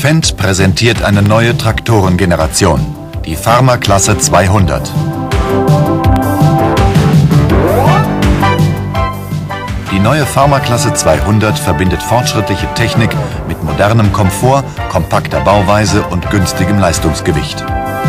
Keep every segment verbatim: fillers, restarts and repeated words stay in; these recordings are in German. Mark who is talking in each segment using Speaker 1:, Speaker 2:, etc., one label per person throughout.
Speaker 1: Fendt präsentiert eine neue Traktorengeneration, die Farmer Klasse zweihundert. Die neue Farmer Klasse zweihundert verbindet fortschrittliche Technik mit modernem Komfort, kompakter Bauweise und günstigem Leistungsgewicht.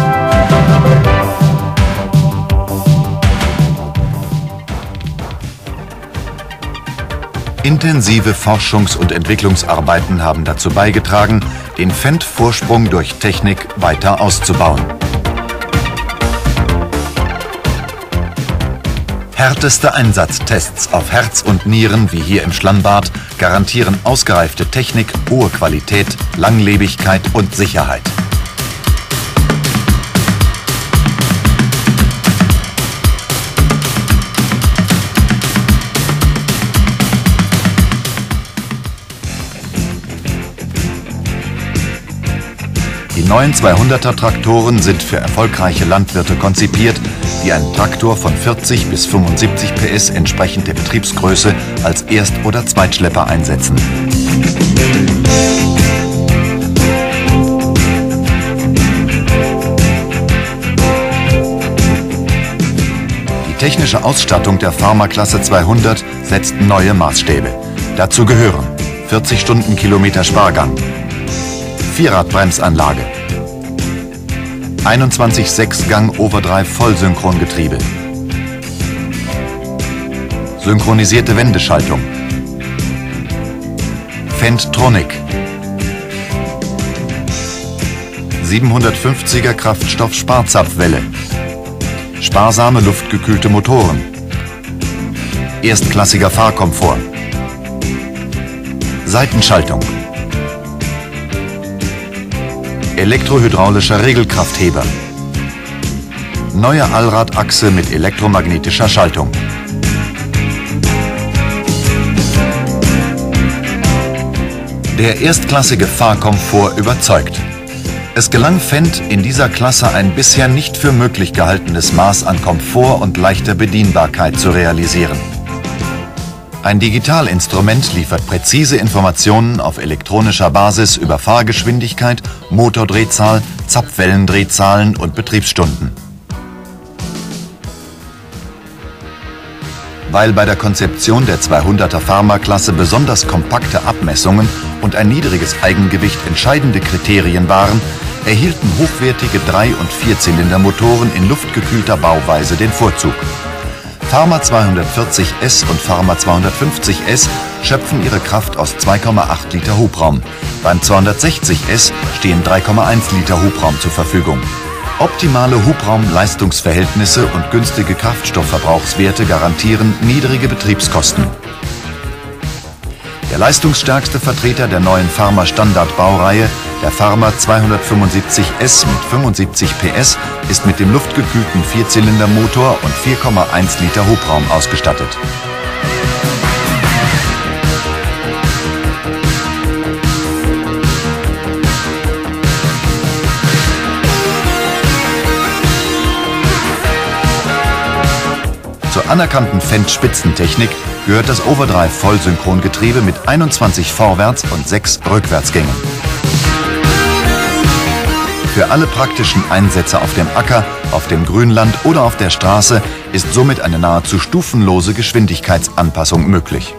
Speaker 1: Intensive Forschungs- und Entwicklungsarbeiten haben dazu beigetragen, den Fendt-Vorsprung durch Technik weiter auszubauen. Härteste Einsatztests auf Herz und Nieren, wie hier im Schlammbad, garantieren ausgereifte Technik, hohe Qualität, Langlebigkeit und Sicherheit. Die neuen zweihunderter Traktoren sind für erfolgreiche Landwirte konzipiert, die einen Traktor von vierzig bis fünfundsiebzig P S entsprechend der Betriebsgröße als Erst- oder Zweitschlepper einsetzen. Die technische Ausstattung der Farmer Klasse zweihundert setzt neue Maßstäbe. Dazu gehören vierzig Stundenkilometer Spargang, Vierradbremsanlage, einundzwanzig Sechsgang Overdrive Vollsynchrongetriebe, synchronisierte Wendeschaltung, Fendt-Tronic, siebenhundertfünfziger Kraftstoff-Sparzapfwelle, sparsame luftgekühlte Motoren, erstklassiger Fahrkomfort, Seitenschaltung, elektrohydraulischer Regelkraftheber, neue Allradachse mit elektromagnetischer Schaltung. Der erstklassige Fahrkomfort überzeugt. Es gelang Fendt, in dieser Klasse ein bisher nicht für möglich gehaltenes Maß an Komfort und leichter Bedienbarkeit zu realisieren. Ein Digitalinstrument liefert präzise Informationen auf elektronischer Basis über Fahrgeschwindigkeit, Motordrehzahl, Zapfwellendrehzahlen und Betriebsstunden. Weil bei der Konzeption der zweihunderter Farmer-Klasse besonders kompakte Abmessungen und ein niedriges Eigengewicht entscheidende Kriterien waren, erhielten hochwertige Drei- und Vierzylindermotoren in luftgekühlter Bauweise den Vorzug. Farmer zweihundertvierzig S und Farmer zweihundertfünfzig S schöpfen ihre Kraft aus zwei Komma acht Liter Hubraum. Beim zweihundertsechzig S stehen drei Komma eins Liter Hubraum zur Verfügung. Optimale Hubraum-Leistungsverhältnisse und günstige Kraftstoffverbrauchswerte garantieren niedrige Betriebskosten. Der leistungsstärkste Vertreter der neuen Farmer Standard-Baureihe, der Farmer zweihundertfünfundsiebzig S mit fünfundsiebzig P S, ist mit dem luftgekühlten Vierzylindermotor und vier Komma eins Liter Hubraum ausgestattet. Zur anerkannten Fendt-Spitzentechnik gehört das Overdrive Vollsynchrongetriebe mit einundzwanzig Vorwärts- und sechs Rückwärtsgängen. Für alle praktischen Einsätze auf dem Acker, auf dem Grünland oder auf der Straße ist somit eine nahezu stufenlose Geschwindigkeitsanpassung möglich.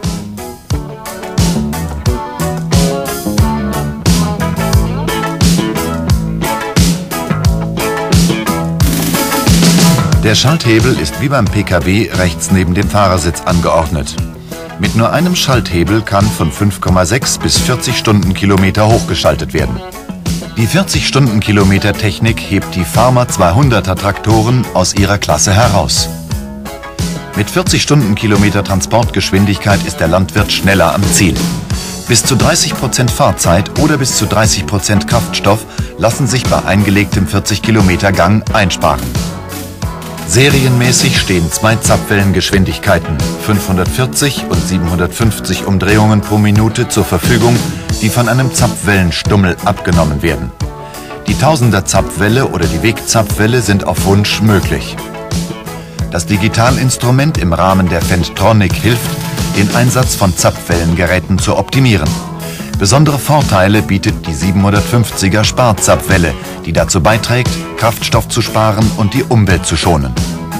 Speaker 1: Der Schalthebel ist wie beim P K W rechts neben dem Fahrersitz angeordnet. Mit nur einem Schalthebel kann von fünf Komma sechs bis vierzig Stundenkilometer hochgeschaltet werden. Die vierzig Stundenkilometer Technik hebt die Farmer zweihunderter Traktoren aus ihrer Klasse heraus. Mit vierzig Stundenkilometer Transportgeschwindigkeit ist der Landwirt schneller am Ziel. Bis zu dreißig Prozent Fahrzeit oder bis zu dreißig Prozent Kraftstoff lassen sich bei eingelegtem vierzig Kilometer Gang einsparen. Serienmäßig stehen zwei Zapfwellengeschwindigkeiten, fünfhundertvierzig und siebenhundertfünfzig Umdrehungen pro Minute zur Verfügung, die von einem Zapfwellenstummel abgenommen werden. Die Tausender-Zapfwelle oder die Wegzapfwelle sind auf Wunsch möglich. Das Digitalinstrument im Rahmen der Fendt-Tronic hilft, den Einsatz von Zapfwellengeräten zu optimieren. Besondere Vorteile bietet die siebenhundertfünfziger Sparzapfwelle, die dazu beiträgt, Kraftstoff zu sparen und die Umwelt zu schonen.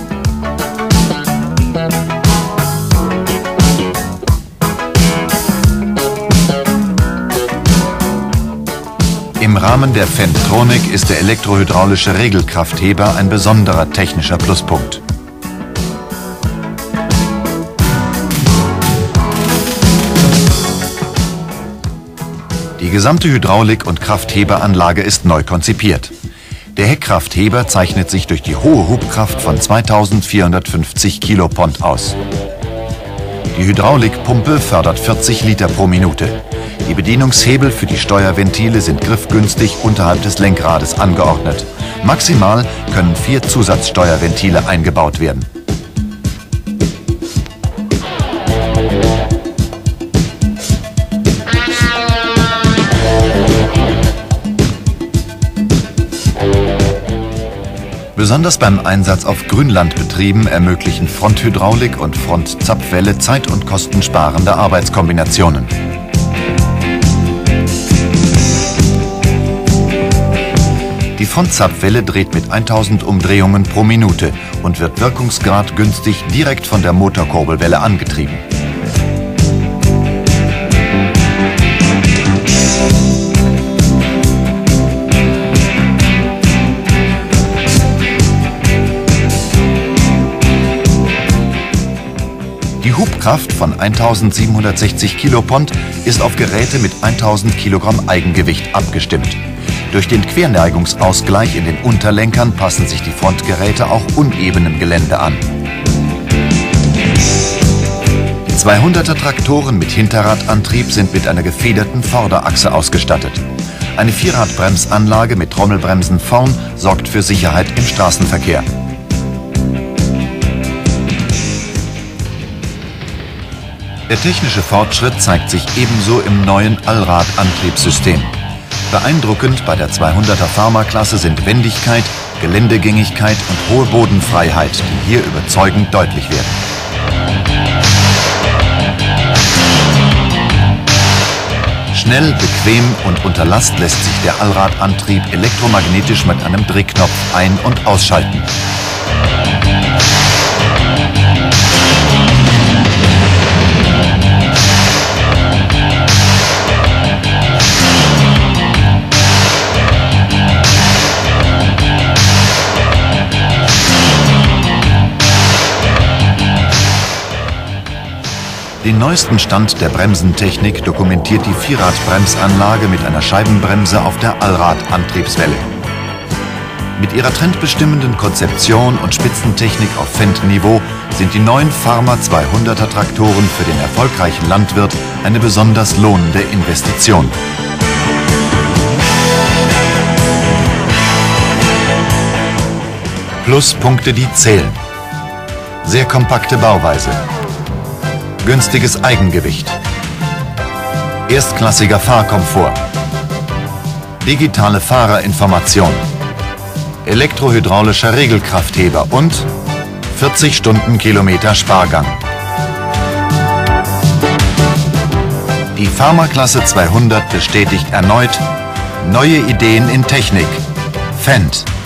Speaker 1: Im Rahmen der Fentronic ist der elektrohydraulische Regelkraftheber ein besonderer technischer Pluspunkt. Die gesamte Hydraulik- und Kraftheberanlage ist neu konzipiert. Der Heckkraftheber zeichnet sich durch die hohe Hubkraft von zweitausendvierhundertfünfzig Kilopond aus. Die Hydraulikpumpe fördert vierzig Liter pro Minute. Die Bedienungshebel für die Steuerventile sind griffgünstig unterhalb des Lenkrades angeordnet. Maximal können vier Zusatzsteuerventile eingebaut werden. Besonders beim Einsatz auf Grünlandbetrieben ermöglichen Fronthydraulik und Frontzapfwelle zeit- und kostensparende Arbeitskombinationen. Die Frontzapfwelle dreht mit tausend Umdrehungen pro Minute und wird wirkungsgradgünstig direkt von der Motorkurbelwelle angetrieben. Die Hubkraft von eintausendsiebenhundertsechzig Kilopond ist auf Geräte mit tausend Kilogramm Eigengewicht abgestimmt. Durch den Querneigungsausgleich in den Unterlenkern passen sich die Frontgeräte auch unebenem Gelände an. Die zweihunderter Traktoren mit Hinterradantrieb sind mit einer gefederten Vorderachse ausgestattet. Eine Vierradbremsanlage mit Trommelbremsen vorn sorgt für Sicherheit im Straßenverkehr. Der technische Fortschritt zeigt sich ebenso im neuen Allradantriebssystem. Beeindruckend bei der zweihunderter Pharma-Klasse sind Wendigkeit, Geländegängigkeit und hohe Bodenfreiheit, die hier überzeugend deutlich werden. Schnell, bequem und unter Last lässt sich der Allradantrieb elektromagnetisch mit einem Drehknopf ein- und ausschalten. Den neuesten Stand der Bremsentechnik dokumentiert die Vierradbremsanlage mit einer Scheibenbremse auf der Allradantriebswelle. Mit ihrer trendbestimmenden Konzeption und Spitzentechnik auf Fendt-Niveau sind die neuen Pharma zweihunderter Traktoren für den erfolgreichen Landwirt eine besonders lohnende Investition. Pluspunkte, die zählen. Sehr kompakte Bauweise. Günstiges Eigengewicht. Erstklassiger Fahrkomfort. Digitale Fahrerinformation. Elektrohydraulischer Regelkraftheber und vierzig Stundenkilometer Spargang. Die Pharma-Klasse zweihundert bestätigt erneut neue Ideen in Technik. Fendt.